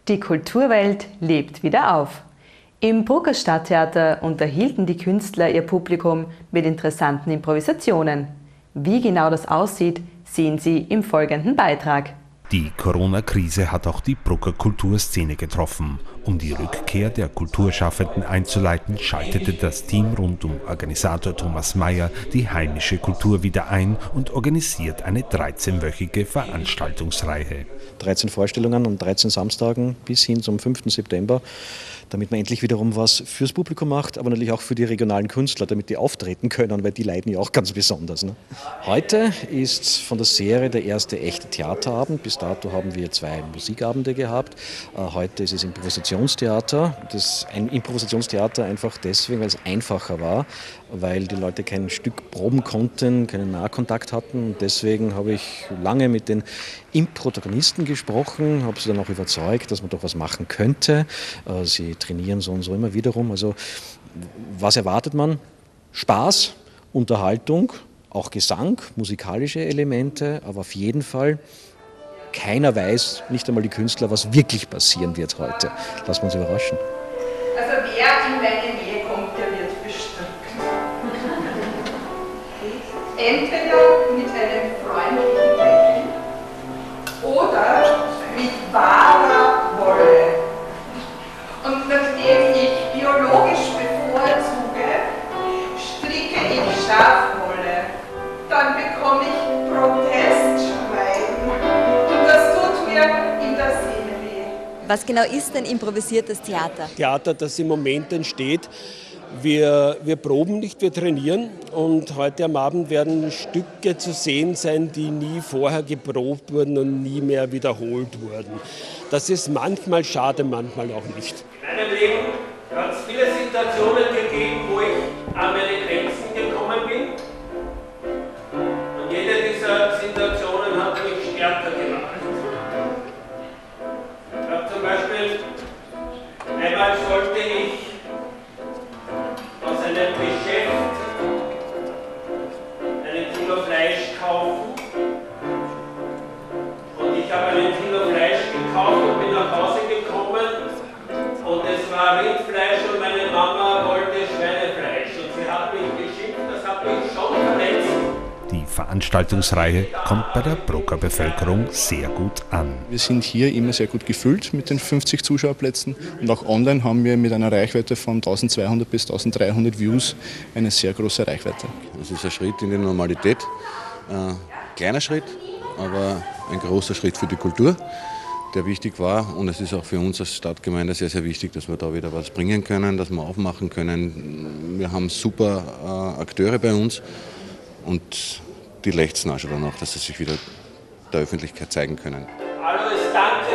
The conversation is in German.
Die Kulturwelt lebt wieder auf. Im Brucker Stadttheater unterhielten die Künstler ihr Publikum mit interessanten Improvisationen. Wie genau das aussieht, sehen Sie im folgenden Beitrag. Die Corona-Krise hat auch die Brucker Kulturszene getroffen. Um die Rückkehr der Kulturschaffenden einzuleiten, schaltete das Team rund um Organisator Thomas Mayer die heimische Kultur wieder ein und organisiert eine 13-wöchige Veranstaltungsreihe. 13 Vorstellungen an 13 Samstagen bis hin zum 5. September, damit man endlich wiederum was fürs Publikum macht, aber natürlich auch für die regionalen Künstler, damit die auftreten können, weil die leiden ja auch ganz besonders. Ne? Heute ist von der Serie der erste echte Theaterabend. Bis dato haben wir 2 Musikabende gehabt. Heute ist es Improvisationstheater. Das ist ein Improvisationstheater einfach deswegen, weil es einfacher war, weil die Leute kein Stück proben konnten, keinen Nahkontakt hatten. Und deswegen habe ich lange mit den Protagonisten gesprochen, habe sie dann auch überzeugt, dass man doch was machen könnte. Sie trainieren so und so immer wiederum. Also was erwartet man? Spaß, Unterhaltung, auch Gesang, musikalische Elemente, aber auf jeden Fall keiner weiß, nicht einmal die Künstler, was wirklich passieren wird heute. Lassen wir uns überraschen. Also wer in meine Nähe kommt, der wird bestritten. Entweder mit einem freundlichen Lächeln oder mit wahrer Wolle. Und nachdem ich biologisch bevorzuge, stricke ich Schafwolle. Dann bekomme ich Protestschweigen. Und das tut mir in der Seele weh. Was genau ist denn improvisiertes Theater? Theater, das im Moment entsteht. Wir proben nicht, wir trainieren und heute am Abend werden Stücke zu sehen sein, die nie vorher geprobt wurden und nie mehr wiederholt wurden. Das ist manchmal schade, manchmal auch nicht. In meinem Leben hat es viele Situationen gegeben, wo ich an meine Grenzen gekommen bin. Und jede dieser Situationen hat mich stärker gemacht. Ich habe zum Beispiel, einmal sollte ich aus einem Geschäft einen Kilo Fleisch kaufen. Und ich habe einen Kilo Fleisch gekauft und bin nach Hause gekommen. Und es war Rindfleisch und meine Mama wollte Schweinefleisch. Und sie hat mich geschimpft, das hat mich schon verletzt. Die Veranstaltungsreihe kommt bei der Brucker Bevölkerung sehr gut an. Wir sind hier immer sehr gut gefüllt mit den 50 Zuschauerplätzen und auch online haben wir mit einer Reichweite von 1200 bis 1300 Views eine sehr große Reichweite. Es ist ein Schritt in die Normalität, kleiner Schritt, aber ein großer Schritt für die Kultur, der wichtig war, und es ist auch für uns als Stadtgemeinde sehr, sehr wichtig, dass wir da wieder was bringen können, dass wir aufmachen können. Wir haben super Akteure bei uns. Und die lechzen auch schon danach, dass sie sich wieder der Öffentlichkeit zeigen können. Hallo, danke